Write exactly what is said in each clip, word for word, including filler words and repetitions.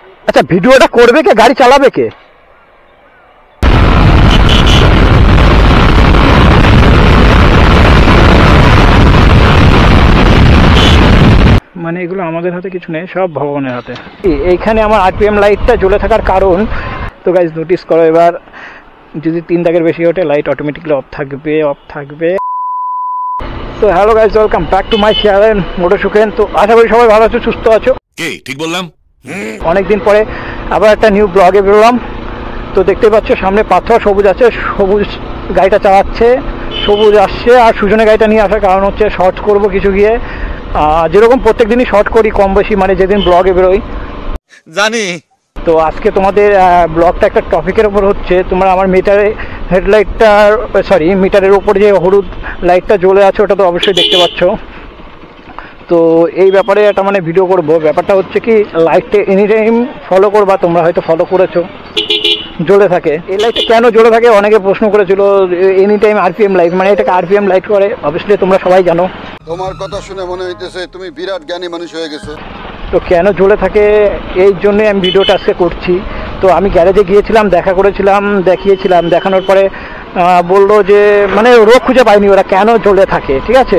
আচ্ছা ভিডিওটা করবে কে, গাড়ি চালাবে কে? মানে এগুলো আমাদের হাতে কিছু নেই, সব ভগবানের হাতে। এইখানে আমার আরপিএম লাইটটা জ্বলে থাকার কারণ, তো গাইজ নোটিস করো, এবার যদি তিন দাগের বেশি ওঠে লাইট অটোমেটিকলি অফ থাকবে অফ থাকবে তো hello guys, welcome back to my channel motor Sukhen. তো আশা করি সবাই ভালো আছো, সুস্থ আছো। কি ঠিক বললাম? অনেকদিন পরে আবার একটা নিউ ব্লগে বেরোলাম। তো দেখতে পাচ্ছ সামনে পাথর সবুজ আছে, সবুজ গাড়িটা চালাচ্ছে, সবুজ আসছে। আর সুজনের গাড়িটা নিয়ে আসার কারণ হচ্ছে শর্ট করবো কিছু গিয়ে, যেরকম প্রত্যেক দিনই শর্ট করি কম বেশি, মানে যেদিন ব্লগে বেরোই জানি। তো আজকে তোমাদের ব্লগটা একটা টপিকের উপর হচ্ছে, তোমরা আমার মিটারে হেডলাইটটার সরি মিটারের উপর যে হলুদ লাইটটা জ্বলে আছে ওটা তো অবশ্যই দেখতে পাচ্ছ। তো এই ব্যাপারে একটা মানে ভিডিও করব। ব্যাপারটা হচ্ছে কি, লাইটটা এনি টাইম ফলো করবা, তোমরা হয়তো ফলো করেছো, জ্বলে থাকে। এই লাইটটা কেন জ্বলে থাকে অনেকে প্রশ্ন করেছিল। এনি টাইম আরপিএম লাইট, মানে এটাকে আরপিএম লাইট করে, অবভিয়াসলি তোমরা সবাই জানো। তোমার কথা শুনে মনে হইতেছে তুমি বিরাট জ্ঞানী মানুষ হয়ে গেছো। তো কেন জ্বলে থাকে এই জন্যই আমি ভিডিওটা আজকে করছি। তো আমি গ্যারেজে গিয়েছিলাম, দেখা করেছিলাম, দেখিয়েছিলাম, দেখানোর পরে বললো যে মানে রোগ খুঁজে পাইনি ওরা কেন জ্বলে থাকে, ঠিক আছে।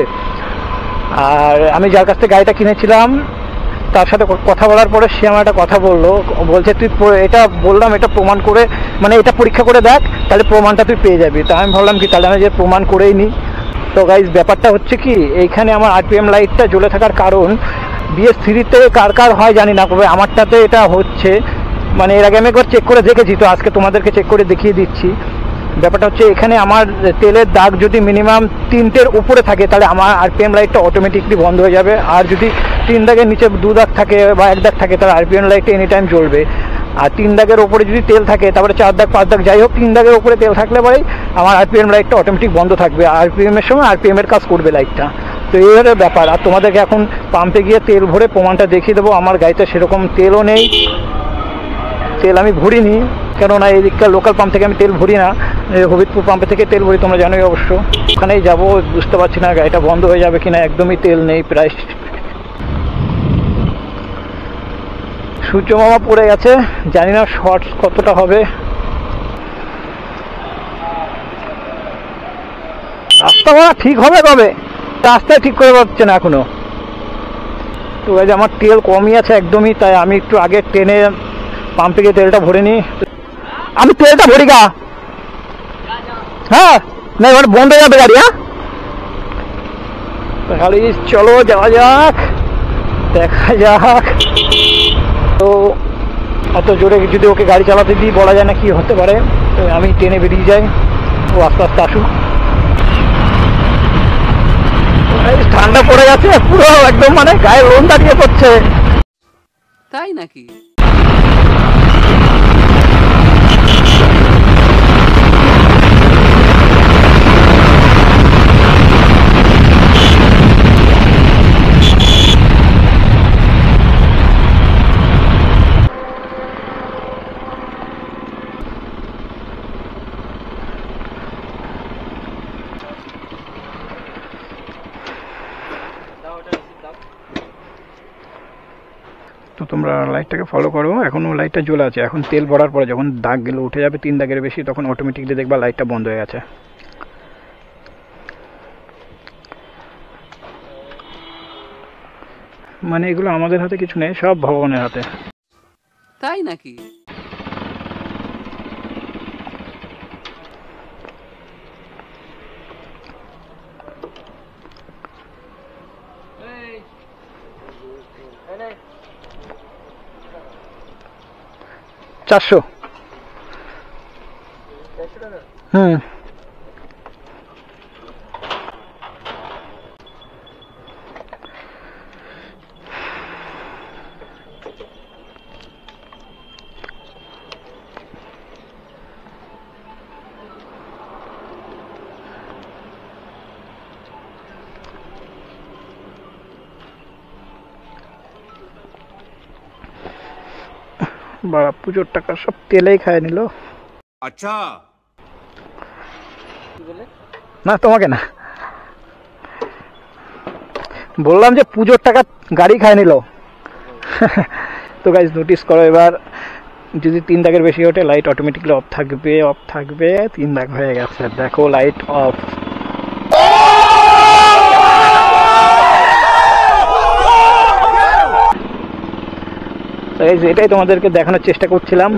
আর আমি যার কাছ থেকে গাড়িটা কিনেছিলাম তার সাথে কথা বলার পরে সে আমার একটা কথা বললো, বলছে তুই এটা বললাম এটা প্রমাণ করে, মানে এটা পরীক্ষা করে দেখ, তাহলে প্রমাণটা তুই পেয়ে যাবি। তা আমি ভাবলাম কি তাহলে আমি যে প্রমাণ করেই নিই। তো গাইজ ব্যাপারটা হচ্ছে কি, এইখানে আমার আরপিএম লাইটটা জ্বলে থাকার কারণ, বিএস থ্রিতে কার কার হয় জানি না, তবে আমারটাতে এটা হচ্ছে। মানে এর আগে আমি একবার চেক করে দেখেছি, তো আজকে তোমাদেরকে চেক করে দেখিয়ে দিচ্ছি। ব্যাপারটা হচ্ছে এখানে আমার তেলের দাগ যদি মিনিমাম তিনটের উপরে থাকে তাহলে আমার আরপিএম লাইটটা অটোমেটিকলি বন্ধ হয়ে যাবে। আর যদি তিন দাগের নিচে দু দাগ থাকে বা এক দাগ থাকে তাহলে আরপিএম লাইটটা এনি টাইম জ্বলবে। আর তিন দাগের ওপরে যদি তেল থাকে, তারপরে চার দাগ পাঁচ দাগ যাই হোক, তিন দাগের ওপরে তেল থাকলে পরেই আমার আরপিএম লাইটটা অটোমেটিক বন্ধ থাকবে। আরপিএম এর সময় আরপিএম এর কাজ করবে লাইটটা। তো এইভাবে ব্যাপার। আর তোমাদেরকে এখন পাম্পে গিয়ে তেল ভরে প্রমাণটা দেখিয়ে দেবো। আমার গাড়িতে সেরকম তেলও নেই, তেল আমি ভরিনি, কেননা এই দিককার লোকাল পাম্প থেকে আমি তেল ভরি না, হবিবপুর পাম্পে থেকে তেল ভরি, তোমরা জানোই অবশ্য। ওখানেই যাবো, বুঝতে পারছি না গাড়িটা বন্ধ হয়ে যাবে কিনা, একদমই তেল নেই প্রায়। সূর্য মামা পড়ে গেছে, জানি না শর্ট কতটা হবে। রাস্তা ভাড়া ঠিক হবে কবে, রাস্তায় ঠিক করে পাচ্ছে না এখনো। তো এই যে আমার তেল কমই আছে একদমই, তাই আমি একটু আগে ট্রেনে পাম্পে গিয়ে তেলটা ভরে নিই। আমি তেলটা ভরি গা, হ্যাঁ না এবার বন্ধ হয়ে যাবে গাড়ি। হ্যাঁ তাহলে চলো যাওয়া যাক, দেখা যাক। তো এত জোরে যদি ওকে গাড়ি চালাতে দিই বলা যায় না কি হতে পারে। তো আমি ট্রেনে বেরিয়ে যাই, ও আস্তে আস্তে আসুক। ঠান্ডা পড়ে গেছে পুরো একদম, মানে গায়ে লোম দাঁড়িয়ে পড়ছে। তাই নাকি? তো তোমরা লাইটটাকে ফলো করো, এখনও লাইটটা জ্বলে আছে। এখন তেল ভরার পরে যখন দাগগুলো উঠে যাবে তিন দাগের বেশি, তখন অটোমেটিকলি দেখবা লাইটটা বন্ধ হয়ে গেছে। মানে এগুলো আমাদের হাতে কিছু নেই, সব ভগবানের হাতে। তাই নাকি? চারশো হুম বাড়া পুজোর টাকা সব তেলেই খায় নিল। আচ্ছা না তোমাকে না, বললাম যে পুজোর টাকা গাড়ি খায় নিল। তো গাইজ নোটিস করো এবার, যদি তিন দাগের বেশি ওঠে লাইট অটোমেটিকলি অফ থাকবে, অফ থাকবে। তিন দাগ হয়ে গেছে, দেখো লাইট অফ। এটাই তোমাদেরকে দেখানোর চেষ্টা করছিলাম।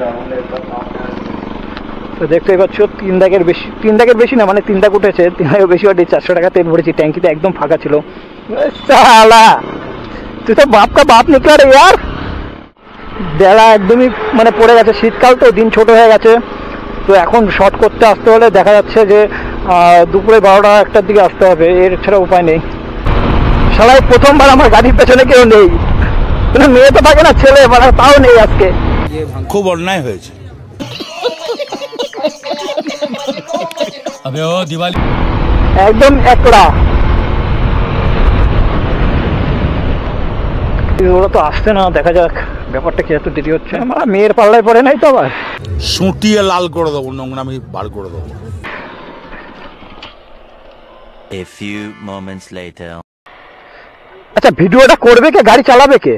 তো দেখতেই পাচ্ছ তিন দাগের বেশি, তিন দাগের বেশি না মানে তিন দাগ উঠেছে, তিন দাগের বেশি ওঠে। চারশো টাকা তেল ভরেছি, ট্যাঙ্কিতে একদম ফাঁকা ছিল। সালা তুই তো বাপ কা বাপ নিকলা রে ইয়ার। বেলা একদমই মানে পড়ে গেছে, শীতকাল তো, দিন ছোট হয়ে গেছে। তো এখন শর্ট করতে আসতে হলে দেখা যাচ্ছে যে দুপুরে বারোটা একটার দিকে আসতে হবে, এর ছাড়া উপায় নেই। শালাই প্রথমবার আমার গাড়ির পেছনে কেউ নেই, মেয়ে তো থাকে না, ছেলে মানে তাও নেই আজকে। খুব অন্যায় হয়েছে। আবে ও দিওয়ালি একদম একলা। ওরা তো আসছে না, দেখা যাক ব্যাপারটা কি এত দেরি হচ্ছে। আমার মেয়ের পাল্লায় পড়ে নাই তো আবার। সুটিয়ে লাল করে দেবো, নোংরামি বার করে দেবো। A few moments later. আচ্ছা ভিডিওটা করবে কে, গাড়ি চালাবে কে?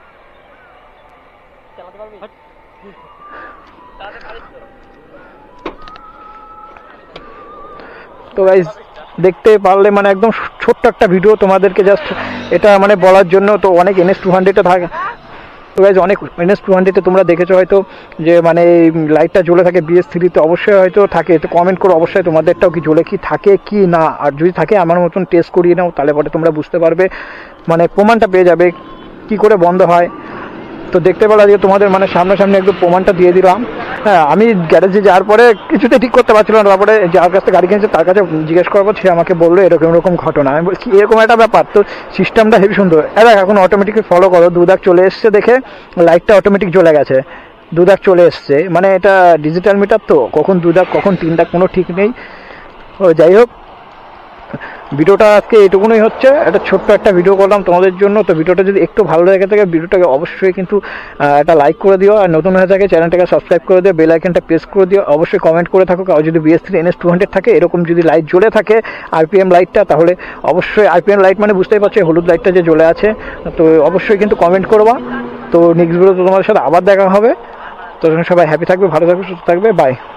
তো গাইস দেখতে পারলে মানে একদম ছোট্ট একটা ভিডিও তোমাদেরকে জাস্ট এটা মানে বলার জন্য। তো অনেক এনএস টু হান্ড্রেডে থাকে, তো গাইজ অনেক এনএস টু হান্ড্রেডে তোমরা দেখেছো হয়তো যে মানে লাইটটা জ্বলে থাকে। বিএস থ্রিতে অবশ্যই হয়তো থাকে, তো কমেন্ট করো অবশ্যই তোমাদেরটাও কি জ্বলে কি থাকে কি না। আর যদি থাকে আমার মতন টেস্ট করিয়ে নাও, তাহলে পরে তোমরা বুঝতে পারবে, মানে প্রমাণটা পেয়ে যাবে কি করে বন্ধ হয়। তো দেখতে পেলা যে তোমাদের মানে সামনাসামনি একদম প্রমাণটা দিয়ে দিলাম। হ্যাঁ আমি গ্যারেজে যাওয়ার পরে কিছুতে ঠিক করতে পারছিলাম না, তারপরে যার কাছ থেকে গাড়ি কিনেছে তার কাছে জিজ্ঞেস করবো, সে আমাকে বললো এরকম এরকম ঘটনা। আমি বলছি এরকম একটা ব্যাপার, তো সিস্টেমটা হেবি সুন্দর। এবার এখন অটোমেটিকলি ফলো করো, দু দাগ চলে এসছে দেখে লাইটটা অটোমেটিক জ্বলে গেছে, দু দাগ চলে এসছে। মানে এটা ডিজিটাল মিটার, তো কখন দু দাগ কখন তিন দাগ কোনো ঠিক নেই। ও যাই হোক, ভিডিওটা আজকে এটুকুনই হচ্ছে, একটা ছোট্ট একটা ভিডিও করলাম তোমাদের জন্য। তো ভিডিওটা যদি একটু ভালো লেগে থাকে ভিডিওটাকে অবশ্যই কিন্তু একটা লাইক করে দিও, আর নতুন হয়ে থাকে চ্যানেলটাকে সাবস্ক্রাইব করে দিও, বেল আইকনটা প্রেস করে দিও। অবশ্যই কমেন্ট করে থাকো, আর যদি BS three NS two hundred থাকে এরকম যদি লাইট জ্বলে থাকে আরপিএম লাইটটা, তাহলে অবশ্যই আরপিএম লাইট মানে বুঝতেই পারছো হলুদ লাইটটা যে জ্বলে আছে, তো অবশ্যই কিন্তু কমেন্ট করবা। তো নেক্সট ভিডিওতে তোমাদের সাথে আবার দেখা হবে। তো সবাই হ্যাপি থাকবে, ভালো থাকবে, সুস্থ থাকবে, বাই।